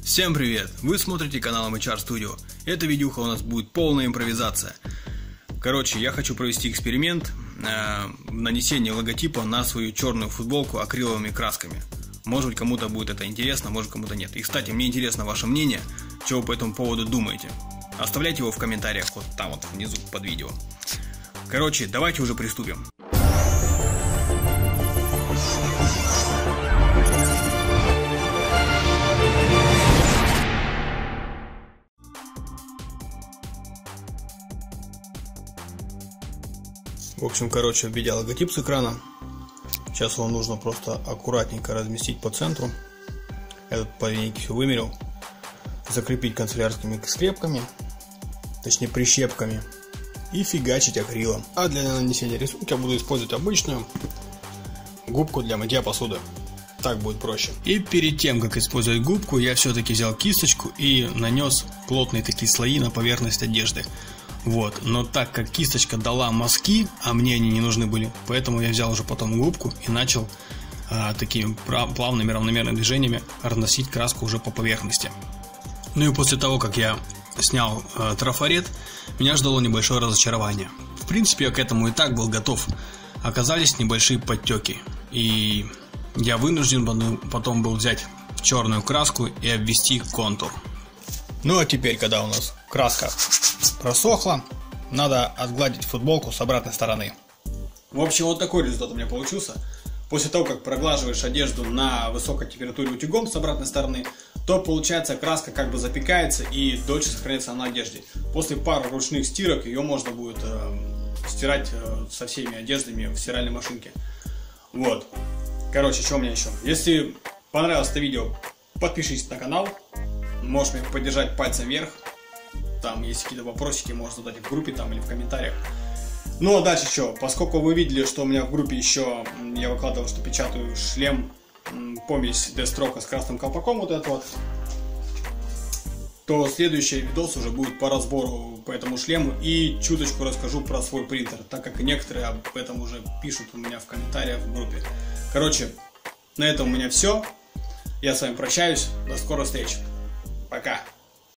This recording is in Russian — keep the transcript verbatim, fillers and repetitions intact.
Всем привет! Вы смотрите канал эм эйч ар Studio. Эта видюха у нас будет полная импровизация. Короче, я хочу провести эксперимент э, нанесения логотипа на свою черную футболку акриловыми красками. Может быть, кому-то будет это интересно, может, кому-то нет. И, кстати, мне интересно ваше мнение, что вы по этому поводу думаете. Оставляйте его в комментариях вот там вот внизу под видео. Короче, давайте уже приступим. В общем, короче, введя логотип с экрана, сейчас его нужно просто аккуратненько разместить по центру. Я тут по линейке все вымерил. Закрепить канцелярскими скрепками, точнее прищепками, и фигачить акрилом. А для нанесения рисунка я буду использовать обычную губку для мытья посуды. Так будет проще. И перед тем, как использовать губку, я все-таки взял кисточку и нанес плотные такие слои на поверхность одежды. Вот, но так как кисточка дала мазки, а мне они не нужны были, поэтому я взял уже потом губку и начал а, такими плавными равномерными движениями разносить краску уже по поверхности. Ну и после того, как я снял а, трафарет, меня ждало небольшое разочарование. В принципе, я к этому и так был готов. Оказались небольшие подтеки, и я вынужден потом был взять черную краску и обвести контур. Ну а теперь, когда у нас краска просохла, надо отгладить футболку с обратной стороны. В общем, вот такой результат у меня получился. После того, как проглаживаешь одежду на высокой температуре утюгом с обратной стороны, то получается краска как бы запекается и дольше сохраняется на одежде. После пары ручных стирок ее можно будет э, стирать э, со всеми одеждами в стиральной машинке. Вот. Короче, что у меня еще? Если понравилось это видео, подпишитесь на канал. Можешь меня поддержать пальцем вверх. Там есть какие-то вопросики, можно задать в группе там или в комментариях. Ну а дальше что? Поскольку вы видели, что у меня в группе еще я выкладывал, что печатаю шлем, помесь Deathstroke с красным колпаком, вот это вот, то следующий видос уже будет по разбору по этому шлему и чуточку расскажу про свой принтер, так как некоторые об этом уже пишут у меня в комментариях в группе. Короче, на этом у меня все. Я с вами прощаюсь. До скорой встречи. Пока.